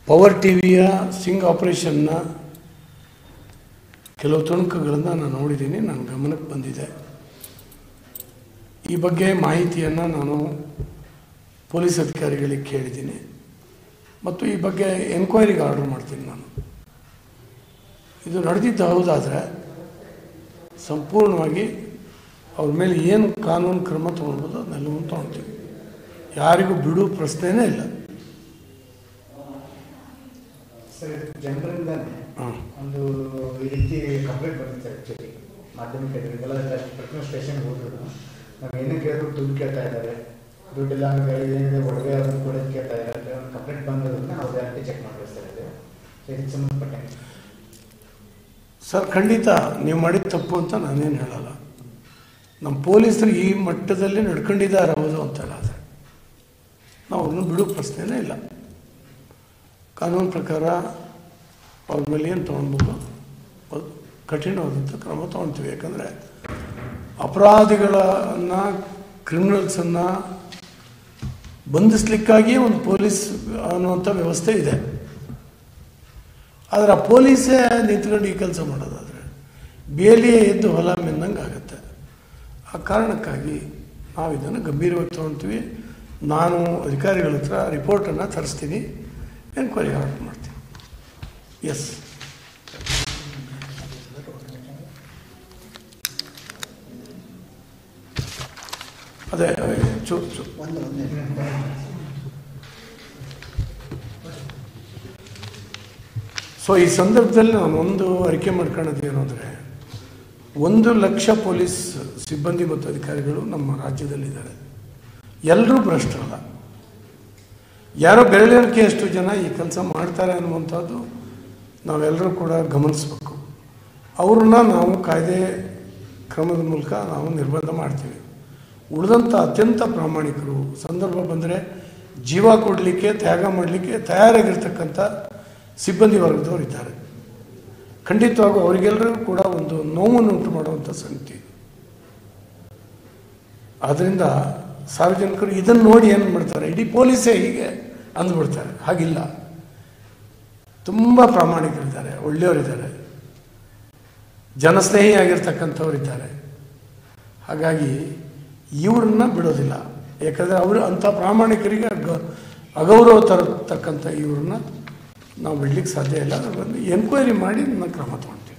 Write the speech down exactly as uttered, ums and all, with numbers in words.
Power ಟಿವಿಯ ಸಿಂಗ್ ಆಪರೇಷನ್ನ ಕೆಲವು ತುಣುಕುಗಳನ್ನು ನಾನು ನೋಡಿದ್ದೀನಿ, ನನ್ನ ಗಮನಕ್ಕೆ ಬಂದಿದೆ. ಈ ಬಗ್ಗೆ ಮಾಹಿತಿಯನ್ನು ನಾನು ಪೊಲೀಸ್ ಅಧಿಕಾರಿಗಳಿಗೆ ಕೇಳಿದ್ದೀನಿ ಮತ್ತು ಈ ಬಗ್ಗೆ ಎನ್ಕ್ವೈರಿಗೆ ಆರ್ಡರ್ ಮಾಡ್ತೀನಿ. ನಾನು ಇದು ನಡೆದಿದ್ದು ಹೌದಾದರೆ ಸಂಪೂರ್ಣವಾಗಿ ಅವ್ರ ಮೇಲೆ ಏನು ಕಾನೂನು ಕ್ರಮ ತೊಗೊಳ್ಬೋದು ಅದನ್ನೆಲ್ಲವೂ ತೊಗೊಳ್ತೀವಿ. ಯಾರಿಗೂ ಬಿಡು ಪ್ರಶ್ನೆನೇ ಇಲ್ಲ. ಸರ್, ಜನರಿಂದಾನೆ ಒಂದು ಈ ರೀತಿ ಕಂಪ್ಲೇಂಟ್ ಬಂದಿತ್ತು. ಆ್ಯಕ್ಚುಲಿ ಮಾಧ್ಯಮಿಕ ಎಲ್ಲ ಪ್ರತಿಯೊಂದು ಸ್ಟೇಷನ್ಗೆ ಹೋದ್ರು ನಾವು ಏನೇ ಕೇಳಿದ್ರು ದುಡ್ಡು ಕೇಳ್ತಾ ಇದ್ದಾರೆ, ದುಡ್ಡಿಲ್ಲ ಏನಿದೆ ಒಡವೆ ಅದನ್ನು ಕೂಡ ಕೇಳ್ತಾ ಇದ್ದಾರೆ. ಒಂದು ಕಂಪ್ಲೇಂಟ್ ಬಂದಿರೋದನ್ನ ನಾವು ರಿಯಾಲಿಟಿ ಚೆಕ್ ಮಾಡಬೇಕು ಇದೆ. ಇದಕ್ಕೆ ಸಂಬಂಧಪಟ್ಟಂಗೆ ಸರ್, ಖಂಡಿತ ನೀವು ಮಾಡಿದ ತಪ್ಪು ಅಂತ ನಾನೇನು ಹೇಳಲ್ಲ. ನಮ್ಮ ಪೊಲೀಸರು ಈ ಮಟ್ಟದಲ್ಲಿ ನಡ್ಕೊಂಡಿದ್ದಾರೆ ಹೌದು ಅಂತಲ್ಲ, ಆದರೆ ನಾವು ಅವ್ರನ್ನ ಬಿಡೋ ಪ್ರಶ್ನೆನೇ ಇಲ್ಲ. ಕಾನೂನು ಪ್ರಕಾರ ಅವ್ರ ಮೇಲೆ ಏನು ತೊಗೊಳ್ಬೋದು ಕಠಿಣವಾದಂಥ ಕ್ರಮ ತೊಗೊಳ್ತೀವಿ. ಯಾಕಂದರೆ ಅಪರಾಧಿಗಳನ್ನು ಕ್ರಿಮಿನಲ್ಸನ್ನು ಬಂಧಿಸಲಿಕ್ಕಾಗಿಯೇ ಒಂದು ಪೊಲೀಸ್ ಅನ್ನುವಂಥ ವ್ಯವಸ್ಥೆ ಇದೆ. ಆದರೆ ಆ ಪೊಲೀಸೇ ನಿಂತ್ಕೊಂಡು ಈ ಕೆಲಸ ಮಾಡೋದಾದರೆ ಬೇಲಿಯೇ ಎದ್ದು ಹೊಲ ಮೆಂದಂಗೆ ಆಗುತ್ತೆ. ಆ ಕಾರಣಕ್ಕಾಗಿ ನಾವು ಇದನ್ನು ಗಂಭೀರವಾಗಿ ತೊಗೊಳ್ತೀವಿ. ನಾನು ಅಧಿಕಾರಿಗಳ ಹತ್ರ ರಿಪೋರ್ಟನ್ನು ತರಿಸ್ತೀನಿ, ಎನ್ಕ್ವೈರಿ ಆರ್ಡರ್ ಮಾಡ್ತೀನಿ. ಎಸ್, ಅದೇ ಚೂ ಚೂ ಸೊ ಈ ಸಂದರ್ಭದಲ್ಲಿ ನಾನು ಒಂದು ಅರಿಕೆ ಮಾಡ್ಕೊಳ್ಳೋದು ಏನು ಅಂದರೆ, ಒಂದು ಲಕ್ಷ ಪೊಲೀಸ್ ಸಿಬ್ಬಂದಿ ಮತ್ತು ಅಧಿಕಾರಿಗಳು ನಮ್ಮ ರಾಜ್ಯದಲ್ಲಿದ್ದಾರೆ. ಎಲ್ಲರೂ ಭ್ರಷ್ಟರಲ್ಲ. ಯಾರೋ ಬೆರಳಿಕೆ ಎಷ್ಟು ಜನ ಈ ಕೆಲಸ ಮಾಡ್ತಾರೆ ಅನ್ನುವಂಥದ್ದು ನಾವೆಲ್ಲರೂ ಕೂಡ ಗಮನಿಸಬೇಕು. ಅವ್ರನ್ನ ನಾವು ಕಾಯ್ದೆ ಕ್ರಮದ ಮೂಲಕ ನಾವು ನಿರ್ಬಂಧ ಮಾಡ್ತೀವಿ. ಉಳಿದಂಥ ಅತ್ಯಂತ ಪ್ರಾಮಾಣಿಕರು, ಸಂದರ್ಭ ಬಂದರೆ ಜೀವ ಕೊಡಲಿಕ್ಕೆ ತ್ಯಾಗ ಮಾಡಲಿಕ್ಕೆ ತಯಾರಾಗಿರ್ತಕ್ಕಂಥ ಸಿಬ್ಬಂದಿ ವರ್ಗದವರು ಇದ್ದಾರೆ. ಖಂಡಿತವಾಗೂ ಅವರಿಗೆಲ್ಲರಿಗೂ ಕೂಡ ಒಂದು ನೋವನ್ನು ಉಂಟು ಮಾಡುವಂಥ ಸಂಗತಿ. ಆದ್ದರಿಂದ ಸಾರ್ವಜನಿಕರು ಇದನ್ನು ನೋಡಿ ಏನು ಮಾಡ್ತಾರೆ, ಇಡೀ ಪೊಲೀಸೇ ಹೀಗೆ ಅಂದ್ಬಿಡ್ತಾರೆ. ಹಾಗಿಲ್ಲ, ತುಂಬ ಪ್ರಾಮಾಣಿಕರಿದ್ದಾರೆ, ಒಳ್ಳೆಯವರಿದ್ದಾರೆ, ಜನಸ್ನೇಹಿಯಾಗಿರ್ತಕ್ಕಂಥವರಿದ್ದಾರೆ. ಹಾಗಾಗಿ ಇವ್ರನ್ನ ಬಿಡೋದಿಲ್ಲ. ಯಾಕಂದರೆ ಅವರು ಅಂಥ ಪ್ರಾಮಾಣಿಕರಿಗೆ ಅಗ ಅಗೌರವ ತರತಕ್ಕಂಥ ಇವ್ರನ್ನ ನಾವು ಬಿಡ್ಲಿಕ್ಕೆ ಸಾಧ್ಯ ಇಲ್ಲ. ಬಂದು ಎನ್ಕ್ವೈರಿ ಮಾಡಿ ನನ್ನ ಕ್ರಮ ತಗೊಳ್ತೀವಿ.